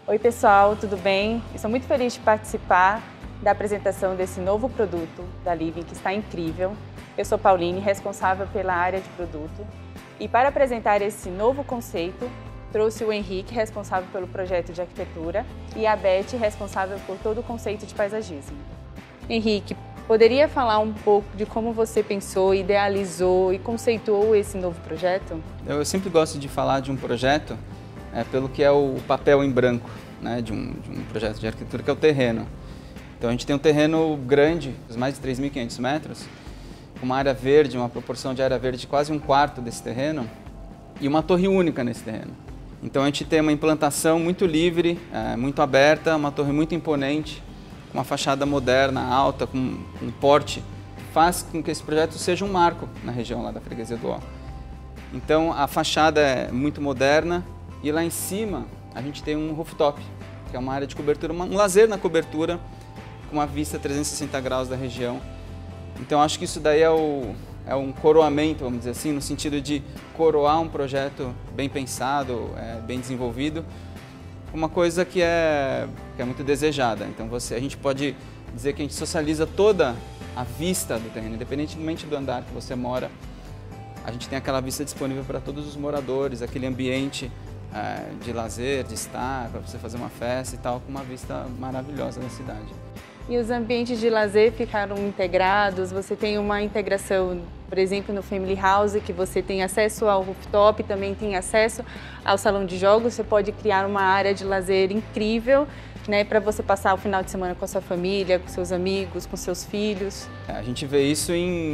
Oi pessoal, tudo bem? Estou muito feliz de participar da apresentação desse novo produto da Living, que está incrível. Eu sou Pauline, responsável pela área de produto. E para apresentar esse novo conceito, trouxe o Henrique, responsável pelo projeto de arquitetura, e a Beth, responsável por todo o conceito de paisagismo. Henrique, poderia falar um pouco de como você pensou, idealizou e conceituou esse novo projeto? Eu sempre gosto de falar de um projeto pelo que é o papel em branco, né, de um projeto de arquitetura, que é o terreno. Então a gente tem um terreno grande, mais de 3.500 metros, com uma área verde, uma proporção de área verde de quase um quarto desse terreno e uma torre única nesse terreno. Então a gente tem uma implantação muito livre, muito aberta, uma torre muito imponente, com uma fachada moderna, alta, com um porte, que faz com que esse projeto seja um marco na região lá da Freguesia do Ó. Então a fachada é muito moderna e lá em cima a gente tem um rooftop, que é uma área de cobertura, um lazer na cobertura, com uma vista 360 graus da região. Então acho que isso daí é um coroamento, vamos dizer assim, no sentido de coroar um projeto bem pensado, bem desenvolvido, uma coisa que é muito desejada. Então a gente pode dizer que a gente socializa toda a vista do terreno, independentemente do andar que você mora, a gente tem aquela vista disponível para todos os moradores, aquele ambiente de lazer, de estar, para você fazer uma festa e tal, com uma vista maravilhosa da cidade. E os ambientes de lazer ficaram integrados? Você tem uma integração, por exemplo, no Family House, que você tem acesso ao rooftop, também tem acesso ao salão de jogos. Você pode criar uma área de lazer incrível, né, para você passar o final de semana com a sua família, com seus amigos, com seus filhos. A gente vê isso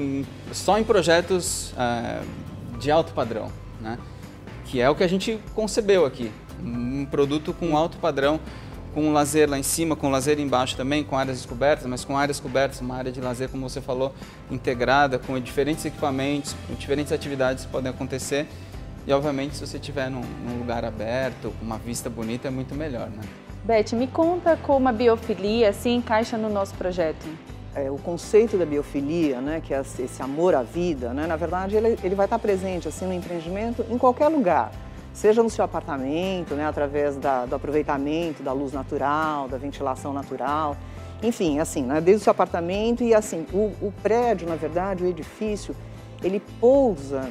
só em projetos de alto padrão, né, que é o que a gente concebeu aqui. Um produto com alto padrão, com um lazer lá em cima, com lazer embaixo também, com áreas descobertas, mas com áreas cobertas, uma área de lazer, como você falou, integrada, com diferentes equipamentos, com diferentes atividades que podem acontecer. E, obviamente, se você estiver num lugar aberto, com uma vista bonita, é muito melhor, né? Beth, me conta como a biofilia se encaixa no nosso projeto. O conceito da biofilia, né, que é esse amor à vida, né, na verdade, ele vai estar presente assim, no empreendimento em qualquer lugar. Seja no seu apartamento, né, através do aproveitamento da luz natural, da ventilação natural, enfim, assim, né, desde o seu apartamento e assim, o prédio, na verdade, o edifício, ele pousa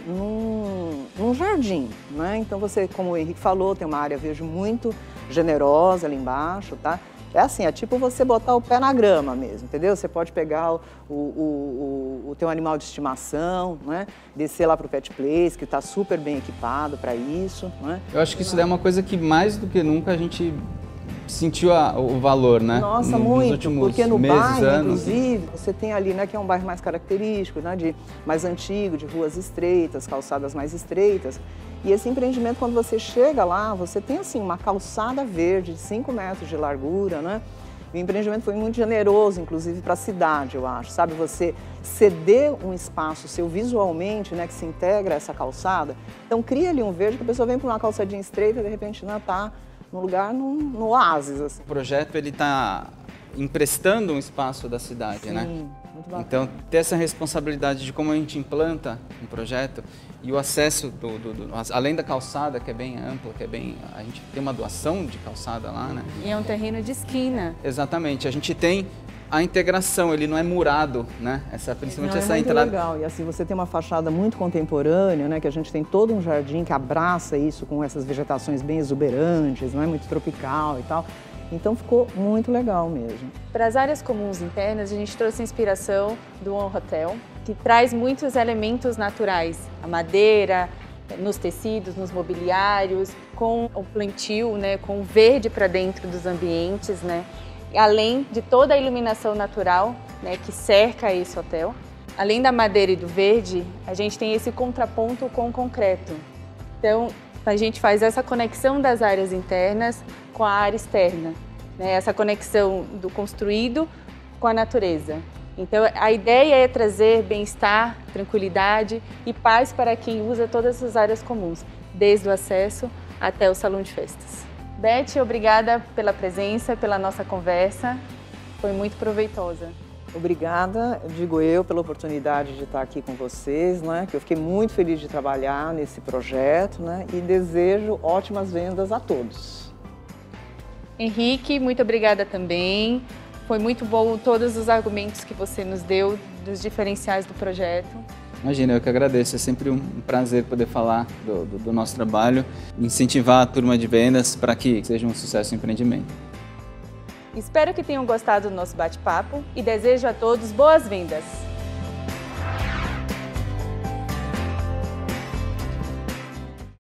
num jardim, né? Então você, como o Henrique falou, tem uma área verde muito generosa ali embaixo, tá? É assim, é tipo você botar o pé na grama mesmo, entendeu? Você pode pegar o teu animal de estimação, né? Descer lá para o Pet Place, que está super bem equipado para isso, né? Eu acho que isso daí é uma coisa que mais do que nunca a gente sentiu o valor, né? Nossa, muito, porque no bairro, inclusive, você tem ali, né, que é um bairro mais característico, né, mais antigo, de ruas estreitas, calçadas mais estreitas. E esse empreendimento, quando você chega lá, você tem assim uma calçada verde de 5 metros de largura, né? O empreendimento foi muito generoso, inclusive, para a cidade, eu acho, sabe? Você ceder um espaço seu visualmente, né, que se integra a essa calçada. Então, cria ali um verde, que a pessoa vem para uma calçadinha estreita e, de repente, não está num lugar, no oásis, assim. O projeto, ele está emprestando um espaço da cidade, Sim, né? muito bacana. Então, ter essa responsabilidade de como a gente implanta um projeto e o acesso, além da calçada, que é bem ampla, a gente tem uma doação de calçada lá, né? E é um terreno de esquina. Exatamente, a gente tem a integração, ele não é murado, né? Principalmente essa entrada. Muito legal, e assim, você tem uma fachada muito contemporânea, né? Que a gente tem todo um jardim que abraça isso com essas vegetações bem exuberantes, não é muito tropical e tal. Então ficou muito legal mesmo. Para as áreas comuns internas, a gente trouxe a inspiração do One Hotel, que traz muitos elementos naturais, a madeira, nos tecidos, nos mobiliários, com o plantio, né, com o verde para dentro dos ambientes, né, além de toda a iluminação natural, né, que cerca esse hotel. Além da madeira e do verde, a gente tem esse contraponto com o concreto. Então, a gente faz essa conexão das áreas internas com a área externa, né? Essa conexão do construído com a natureza. Então, a ideia é trazer bem-estar, tranquilidade e paz para quem usa todas essas áreas comuns, desde o acesso até o salão de festas. Beth, obrigada pela presença, pela nossa conversa, foi muito proveitosa. Obrigada, digo eu, pela oportunidade de estar aqui com vocês, né? Que eu fiquei muito feliz de trabalhar nesse projeto, né? E desejo ótimas vendas a todos. Henrique, muito obrigada também. Foi muito bom todos os argumentos que você nos deu dos diferenciais do projeto. Imagina, eu que agradeço. É sempre um prazer poder falar do nosso trabalho e incentivar a turma de vendas para que seja um sucesso o empreendimento. Espero que tenham gostado do nosso bate-papo e desejo a todos boas vendas!